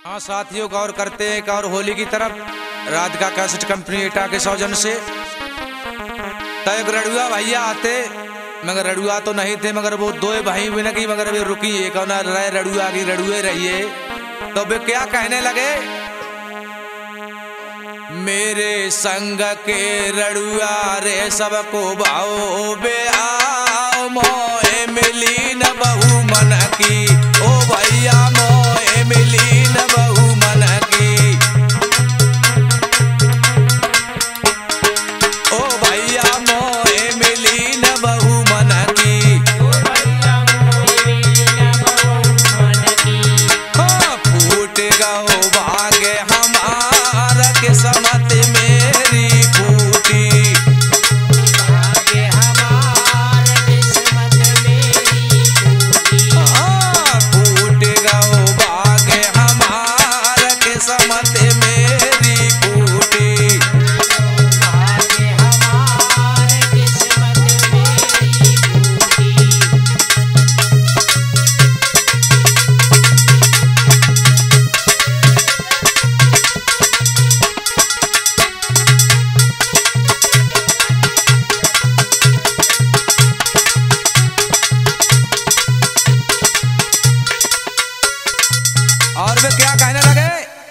हाँ साथियों, गौर करते हैं एक और होली की तरफ। राधिका कैसेट कंपनी एटा के सौजन से तय रड़ुआ भैया आते, मगर रड़ुआ तो नहीं थे, मगर वो दो भाई भी नहीं, मगर वे रुकी एक रहे रड़ुआ की रड़ुए रहिए। तो वे क्या कहने लगे, मेरे संग के रड़ुआ रे सबको भाओ बे आओ, मोए मिली न बहु मन की, ओ भैया मोए मिली न बहु मन की, ओ भैया मोए मिली न बहु मन की, ओ भैया मोए मिली न बहु मन की। हाँ फूट गओ भाग्य हमारा किस्मत मेरी फूटी, भाग्य हमारा किस्मत मेरी फूटी। हाँ फूट गओ भाग्य हमारा किस्मत मेरी फूटी, भाग्य हमारा किस्मत मेरी फूटी। और वे क्या कहने लगे,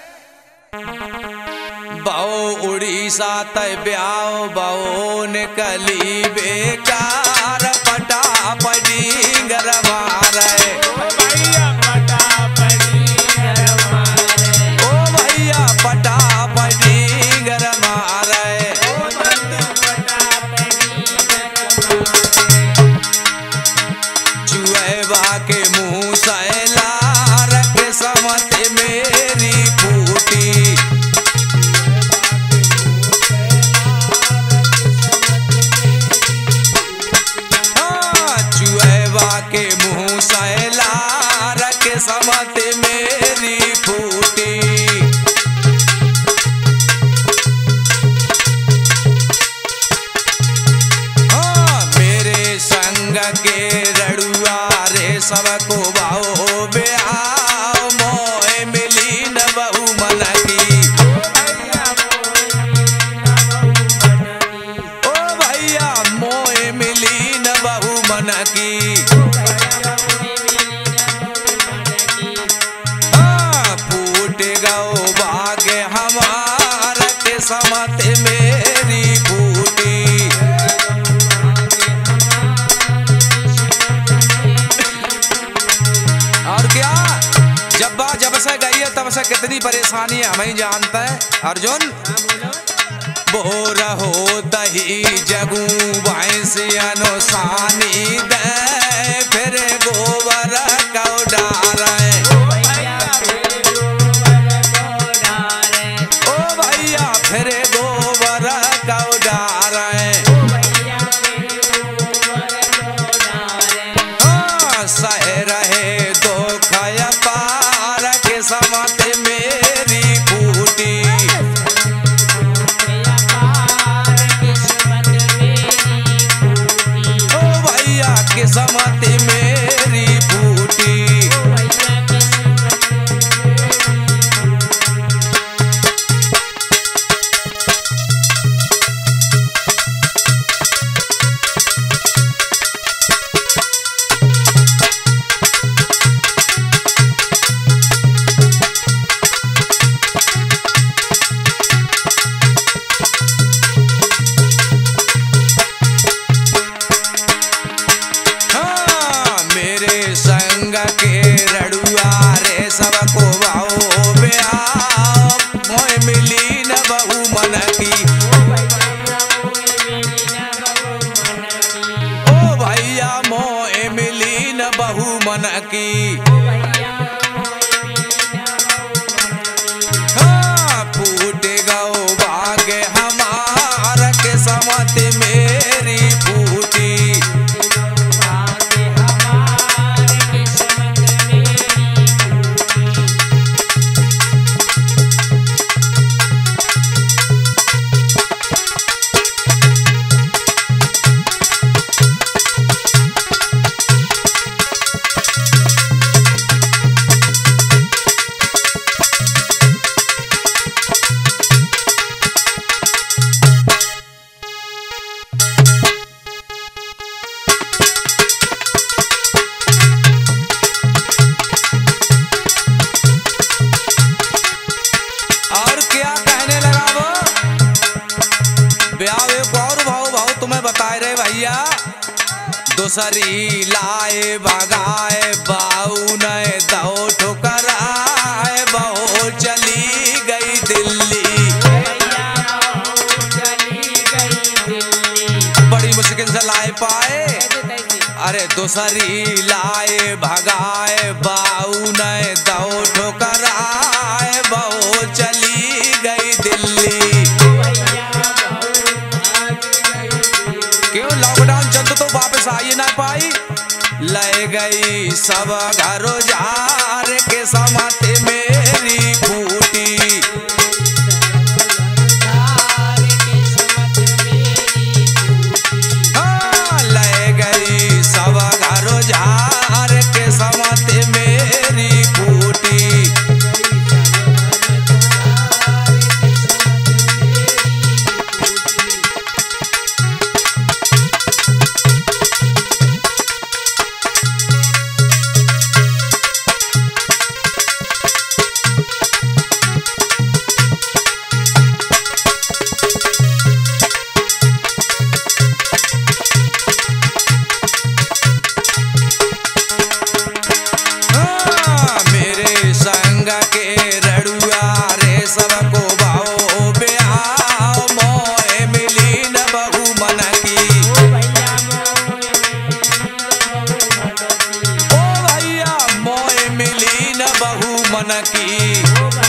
बाओ उड़ीसा तय ब्याओ बाओ निकली बेकार, पटा पड़ी गरमा रे, ओ भैया पटा पड़ी गरमा रे, ओ भैया पटा पड़ी गरमा रे, ओ भैया पटा पड़ी गरमा रे। जुएबा के मुँह सैला रख समत मेरी फूटी, हाँ जुएबा के मुँह सैला रख समत मेरी फूटी। हाँ मेरे संग के रड़ुआ रे सबको भाओ बे आओ, मोए मिली न बहु मन की, ओ भैया मोए मिली न बहु मन की। हाँ फूट गओ भाग्य हमारा किस्मत मेरी फूटी, और क्या जब से गई है तब से कितनी परेशानी है हमें जानता है अर्जुन। बोर हो दही जगू भैंस अनुसानी दे, फिर गोबर कौ डारे, ओ भैया फिर गोबर कौ डारे। हाँ सह रहे दुख पार किस्मत मेरी फूटी, ओ भैया किस्मत मेरी फूटी। भैया दूसरी लाए भगाए बाऊ ने दो ठुकराए बहू चली गई दिल्ली। बड़ी मुश्किल से लाए पाए, अरे दूसरी लाए भगाए बाऊ ने दो ठुकराए बहू चली गई दिल्ली। क्यों लॉकडाउन चल तो वापस आ ही ना पाई, ले गई सब घरों जार के समाते मेरी फूटी। हाँ, ले गई सब घरों जार के समाते मेरी फूटी। मन की